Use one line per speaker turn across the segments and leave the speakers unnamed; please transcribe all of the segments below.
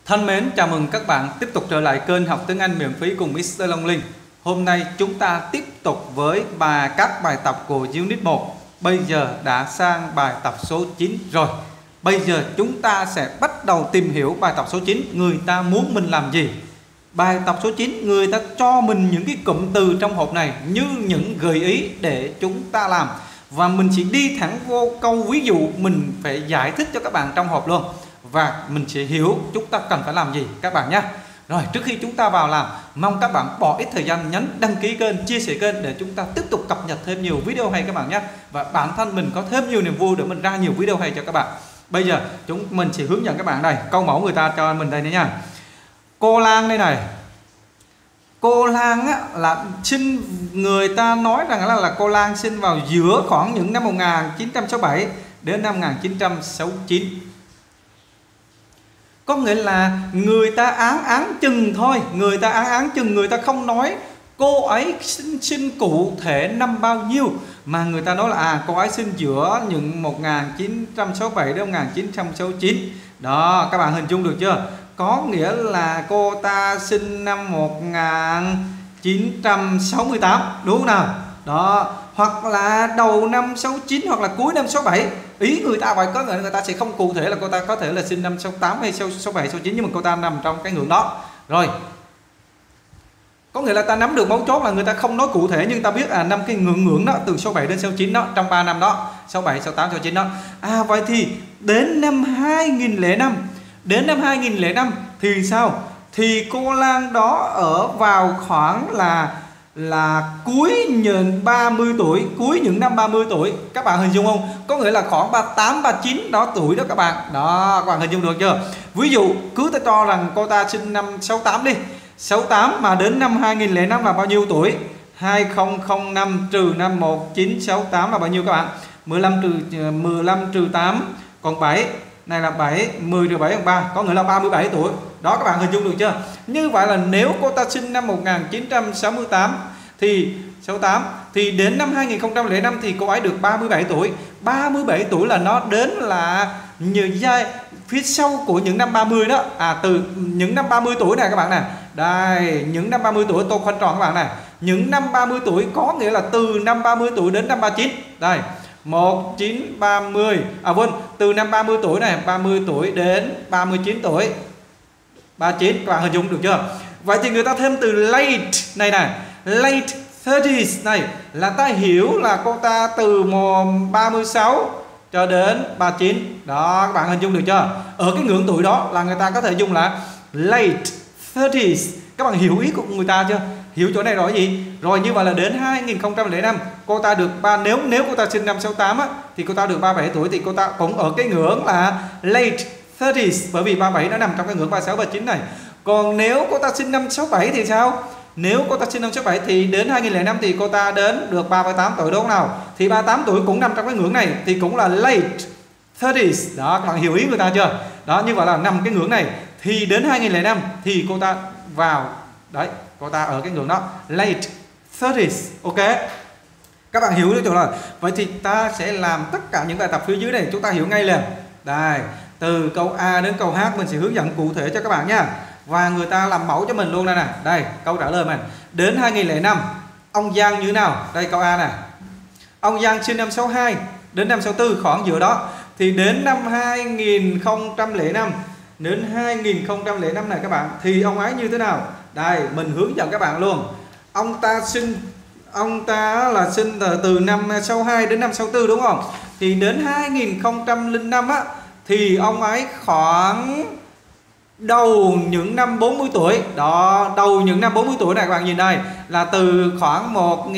Thân mến, chào mừng các bạn tiếp tục trở lại kênh học tiếng Anh miễn phí cùng Mr. Long Linh. Hôm nay chúng ta tiếp tục với các bài tập của Unit 1. Bây giờ đã sang bài tập số 9 rồi. Bây giờ chúng ta sẽ bắt đầu tìm hiểu bài tập số 9. Người ta muốn mình làm gì? Bài tập số 9, người ta cho mình những cái cụm từ trong hộp này như những gợi ý để chúng ta làm. Và mình chỉ đi thẳng vô câu ví dụ, mình phải giải thích cho các bạn trong hộp luôn. Và mình sẽ hiểu chúng ta cần phải làm gì các bạn nhé. Rồi, trước khi chúng ta vào làm, mong các bạn bỏ ít thời gian nhấn đăng ký kênh, chia sẻ kênh để chúng ta tiếp tục cập nhật thêm nhiều video hay các bạn nhé. Và bản thân mình có thêm nhiều niềm vui để mình ra nhiều video hay cho các bạn. Bây giờ mình sẽ hướng dẫn các bạn đây. Câu mẫu người ta cho mình đây nữa nha. Cô Lan đây này. Cô Lan á, là sinh, người ta nói rằng là cô Lan sinh vào giữa khoảng những năm 1967 đến năm 1969. Có nghĩa là người ta án chừng thôi, người ta án chừng, người ta không nói cô ấy sinh cụ thể năm bao nhiêu, mà người ta nói là cô ấy sinh giữa những 1967 đến 1969. Đó, các bạn hình dung được chưa? Có nghĩa là cô ta sinh năm 1968, đúng không nào? Đó, hoặc là đầu năm 69 hoặc là cuối năm 67. Ý người ta vậy, có người ta sẽ không cụ thể là cô ta có thể là sinh năm 68 hay 67, 69, nhưng mà cô ta nằm trong cái ngưỡng đó. Rồi, có nghĩa là ta nắm được mấu chốt là người ta không nói cụ thể, nhưng ta biết năm cái ngưỡng đó từ 67 đến 69 đó, trong 3 năm đó, 67, 68, 69 đó. Vậy thì đến năm 2005, thì sao? Thì cô Lan đó ở vào khoảng là cuối những 30 tuổi, cuối những năm 30 tuổi. Các bạn hình dung không? Có nghĩa là khoảng 38, 39 đó tuổi đó các bạn. Đó, các bạn hình dung được chưa? Ví dụ cứ ta cho rằng cô ta sinh năm 68 đi. 68 mà đến năm 2005 là bao nhiêu tuổi? 2005 trừ năm 1968 là bao nhiêu các bạn? 15 trừ 8 còn 7. Này là 7, 10 trừ 7 bằng 3, có nghĩa là 37 tuổi. Đó, các bạn hình dung được chưa? Như vậy là nếu cô ta sinh năm 1968 thì đến năm 2005 thì cô ấy được 37 tuổi. 37 tuổi là nó đến là nhiều giai phía sau của những năm 30 đó. Từ những năm 30 tuổi này các bạn này. Đây, những năm 30 tuổi tôi khoanh tròn các bạn này. Những năm 30 tuổi có nghĩa là từ năm 30 tuổi đến năm 39. Đây, 1930, từ năm 30 tuổi này, 30 tuổi đến 39 tuổi. 39, các bạn hình dung được chưa? Vậy thì người ta thêm từ late này này, late 30s này là ta hiểu là cô ta từ 36 cho đến 39. Đó, các bạn hình dung được chưa? Ở cái ngưỡng tuổi đó là người ta có thể dùng là late 30s. Các bạn hiểu ý của người ta chưa? Hiểu chỗ này rồi gì? Rồi, như vậy là đến 2005 cô ta được nếu cô ta sinh năm 68 á, thì cô ta được 37 tuổi, thì cô ta cũng ở cái ngưỡng là late 30s, bởi vì 37 nó nằm trong cái ngưỡng 36, 39 này. Còn nếu cô ta sinh năm 67 thì sao? Nếu cô ta sinh năm 67 thì đến 2005 thì cô ta đến được 38 tuổi, đúng không nào? Thì 38 tuổi cũng nằm trong cái ngưỡng này, thì cũng là late 30s. Đó, các bạn hiểu ý người ta chưa? Đó, như vậy là nằm cái ngưỡng này. Thì đến 2005 thì cô ta vào, đấy, cô ta ở cái ngưỡng đó, late 30s. Ok, các bạn hiểu được chỗ nào? Vậy thì ta sẽ làm tất cả những bài tập phía dưới này, chúng ta hiểu ngay liền. Đây, từ câu A đến câu H mình sẽ hướng dẫn cụ thể cho các bạn nha. Và người ta làm mẫu cho mình luôn đây nè. Đây, câu trả lời mình. Đến 2005, ông Giang như thế nào? Đây câu A nè. Ông Giang sinh năm 62 đến năm 64, khoảng giữa đó. Thì đến năm 2005, đến 2005 này các bạn, thì ông ấy như thế nào? Đây, mình hướng dẫn các bạn luôn. Ông ta là sinh từ năm 62 đến năm 64, đúng không? Thì đến 2005 á, thì ông ấy khoảng đầu những năm 40 tuổi. Đó, đầu những năm 40 tuổi này các bạn nhìn đây, là từ khoảng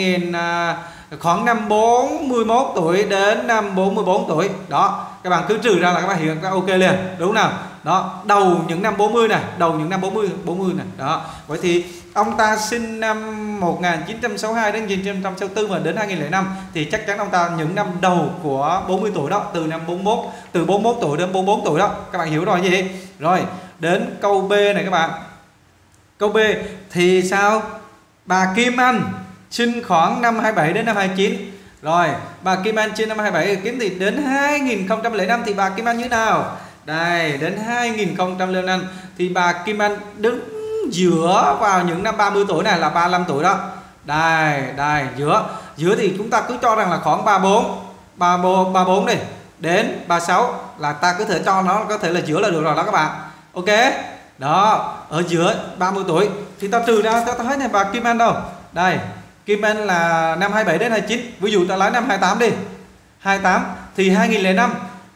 khoảng năm 41 tuổi đến năm 44 tuổi. Đó, các bạn cứ trừ ra là các bạn hiểu ok liền, đúng nào? Đó, đầu những năm 40 này, đầu những năm 40 này. Đó. Vậy thì ông ta sinh năm 1962 đến 1964 và đến 2005 thì chắc chắn ông ta những năm đầu của 40 tuổi đó, từ 41 tuổi đến 44 tuổi đó. Các bạn hiểu rồi gì? Rồi, đến câu B này các bạn. Câu B thì sao? Bà Kim Anh sinh khoảng năm 27 đến năm 29. Rồi, bà Kim Anh sinh năm 27 kiếm thì đến 2005 thì bà Kim Anh như thế nào? Đây, đến 2005 thì bà Kim Anh đứng giữa vào những năm 30 tuổi này là 35 tuổi đó. Đây, đây, giữa thì chúng ta cứ cho rằng là khoảng 34 đi đến 36 là ta cứ thể cho nó có thể là giữa là được rồi đó các bạn. Ok. Đó, ở giữa 30 tuổi thì ta trừ ra ta thấy này bà Kim Anh đâu. Đây, Kim Anh là năm 27 đến 29, ví dụ ta lấy năm 28 đi. 28 thì 2005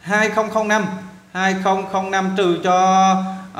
2005 trừ cho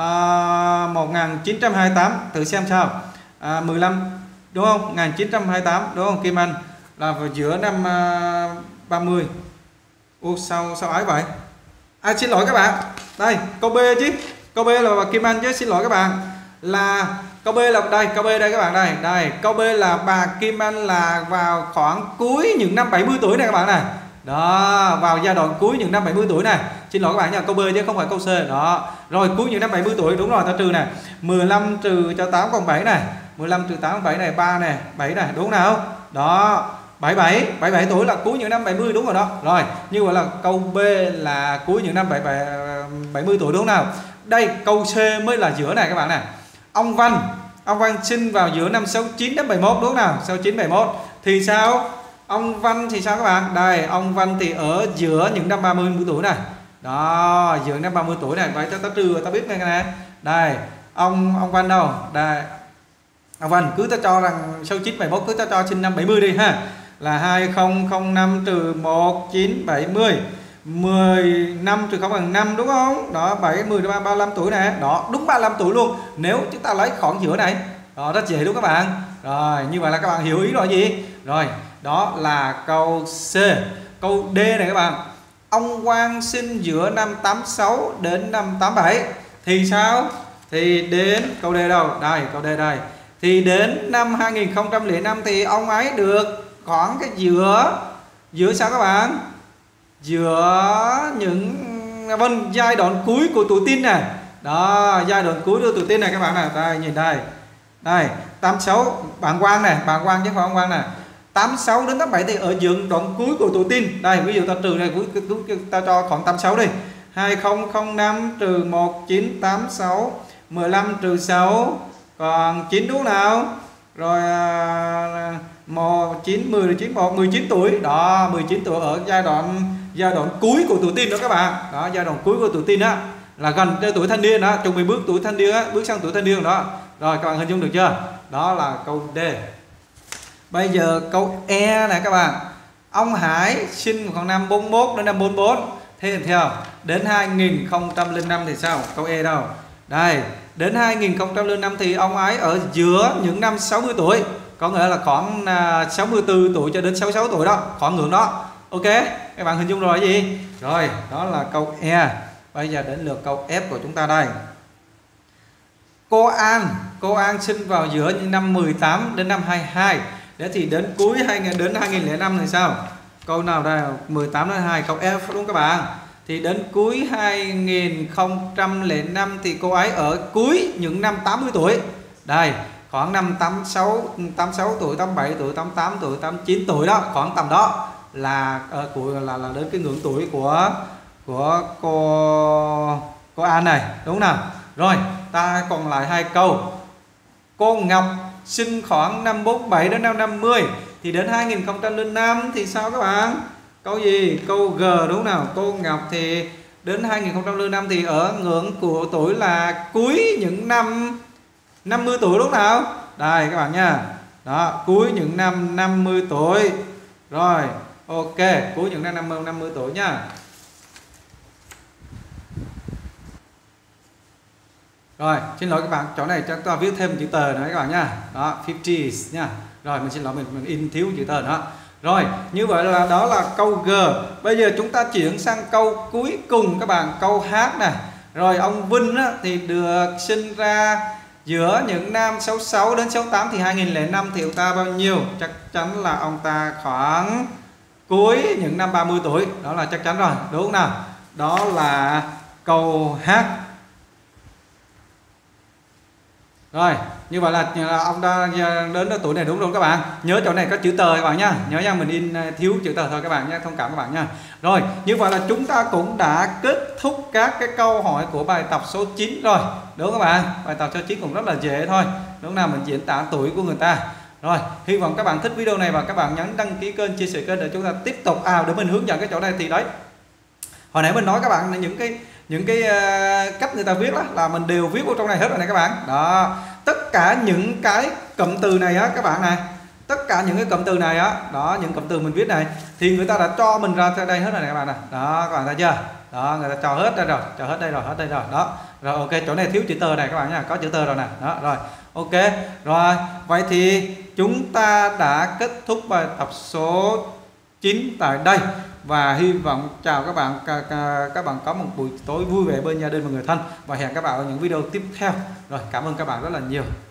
1928 thử xem sao. 15 đúng không? 1928 đúng không Kim Anh? Là vào giữa năm 30. Ô sao ấy vậy? Xin lỗi các bạn. Đây, câu B chứ. Câu B là Kim Anh chứ, xin lỗi các bạn. Là câu B là đây, câu B đây các bạn đây. Đây, câu B là bà Kim Anh là vào khoảng cuối những năm 70 tuổi này các bạn này. Đó, vào giai đoạn cuối những năm 70 tuổi này. Xin lỗi các bạn nha, câu B chứ không phải câu C. Đó. Rồi cuối những năm 70 tuổi đúng rồi, ta trừ này. 15 trừ cho 8 còn 7 này. 15 trừ 8 7 này, 3 này, 7 này, đúng nào? Đó. 77 tuổi là cuối những năm 70 đúng rồi đó. Rồi, như vậy là câu B là cuối những năm 70 tuổi đúng nào? Đây, câu C mới là giữa này các bạn này. Ông Văn sinh vào giữa năm 69 đến 71 đúng nào? 69 71 thì sao? Ông Văn thì sao các bạn? Đây, ông Văn thì ở giữa những năm 30 tuổi này. Đó, giữa năm 30 tuổi này. Vậy ta trừ ta biết ngay cái này. Đây, ông Văn đâu? Đây. Ông Văn cứ ta cho rằng 69 71 cứ ta cho sinh năm 70 đi ha. Là 2005 trừ 1970. 15 trừ 0 bằng 5 đúng không? Đó, 70 đến 35 tuổi này. Đó, đúng 35 tuổi luôn. Nếu chúng ta lấy khoảng giữa này. Đó, rất dễ đúng các bạn. Rồi, như vậy là các bạn hiểu ý rồi gì? Rồi, đó là câu C. Câu D này các bạn. Ông Quang sinh giữa năm 86 đến năm 87 thì sao? Thì đến câu D đâu? Đây, câu D đây. Thì đến năm 2005 thì ông ấy được khoảng cái giữa sao các bạn? Giữa những giai đoạn cuối của tuổi teen này. Đó, giai đoạn cuối của tuổi teen này các bạn này. Đây, nhìn đây. Đây, 86 bạn Quang này, bạn Quang chứ không phải ông Quang này. 86 đến 87 thì ở giai đoạn cuối của tuổi teen. Đây, ví dụ ta trừ này, ta cho khoảng 86 đi. 2005 trừ 1986, 15 trừ 6 còn 9 đúng nào? Rồi 9 10 9 1 19 tuổi. Đó, 19 tuổi ở giai đoạn cuối của tuổi teen đó các bạn. Đó, giai đoạn cuối của tuổi teen đó là gần tới tuổi thanh niên đó, chuẩn bị bước tuổi thanh niên á, bước sang tuổi thanh niên đó. Rồi các bạn hình dung được chưa? Đó là câu D. Bây giờ câu E này các bạn. Ông Hải sinh vào năm 41 đến năm 44. Thế thì theo đến 2005 thì sao? Câu E đâu? Đây, đến 2005 thì ông ấy ở giữa những năm 60 tuổi. Có nghĩa là khoảng 64 tuổi cho đến 66 tuổi đó, khoảng ngưỡng đó. Ok, các bạn hình dung rồi gì? Rồi, đó là câu E. Bây giờ đến lượt câu F của chúng ta đây. Cô An sinh vào giữa những năm 18 đến năm 22. Để thì đến cuối đến 2005 thì sao? Câu nào đây? 18 đến 2, câu F đúng không các bạn? Thì đến cuối 2005 thì cô ấy ở cuối những năm 80 tuổi. Đây, khoảng năm 86 tuổi, 87 tuổi, 88 tuổi, 89 tuổi đó, khoảng tầm đó là đến cái ngưỡng tuổi của cô An này, đúng nào? Rồi, ta còn lại 2 câu. Cô Ngọc sinh khoảng năm 47 đến năm 50 thì đến 2005 thì sao các bạn? Câu gì? Câu G đúng nào? Cô Ngọc thì đến 2005 thì ở ngưỡng của tuổi là cuối những năm 50 tuổi đúng nào? Đây các bạn nha. Đó, cuối những năm 50 tuổi. Rồi, ok, cuối những năm 50 tuổi nha. Rồi, xin lỗi các bạn, chỗ này chúng ta viết thêm chữ tờ nữa các bạn nha. Đó, 50s nha. Rồi, mình xin lỗi mình in thiếu chữ tờ nữa. Rồi, như vậy là đó là câu G. Bây giờ chúng ta chuyển sang câu cuối cùng các bạn, câu H này. Rồi, ông Vinh á, thì được sinh ra giữa những năm 66 đến 68 thì 2005 thì ông ta bao nhiêu? Chắc chắn là ông ta khoảng cuối những năm 30 tuổi. Đó là chắc chắn rồi, đúng không nào? Đó là câu H. Rồi, như vậy là ông đã đến tuổi này đúng rồi các bạn. Nhớ chỗ này có chữ tờ các bạn nha. Nhớ nha, mình in thiếu chữ tờ thôi các bạn nha, thông cảm các bạn nha. Rồi, như vậy là chúng ta cũng đã kết thúc các cái câu hỏi của bài tập số 9 rồi. Đúng các bạn? Bài tập số 9 cũng rất là dễ thôi. Đúng nào, mình diễn tả tuổi của người ta. Rồi, hy vọng các bạn thích video này và các bạn nhấn đăng ký kênh, chia sẻ kênh để chúng ta tiếp tục để mình hướng dẫn cái chỗ này thì đấy. Hồi nãy mình nói các bạn là những cái cách người ta viết đó là mình đều viết vào trong này hết rồi này các bạn. Đó, tất cả những cái cụm từ này á các bạn này, tất cả những cái cụm từ này á, đó những cụm từ mình viết này thì người ta đã cho mình ra đây hết rồi này các bạn này. Đó, các bạn thấy chưa? Đó, người ta cho hết đây rồi, cho hết đây rồi, hết đây rồi. Đó. Rồi ok, chỗ này thiếu chữ tờ này các bạn nha, có chữ tờ rồi nè. Đó, rồi. Ok. Rồi, vậy thì chúng ta đã kết thúc bài tập số 9 tại đây và hy vọng chào các bạn có một buổi tối vui vẻ bên gia đình và người thân và hẹn các bạn ở những video tiếp theo. Rồi, cảm ơn các bạn rất là nhiều.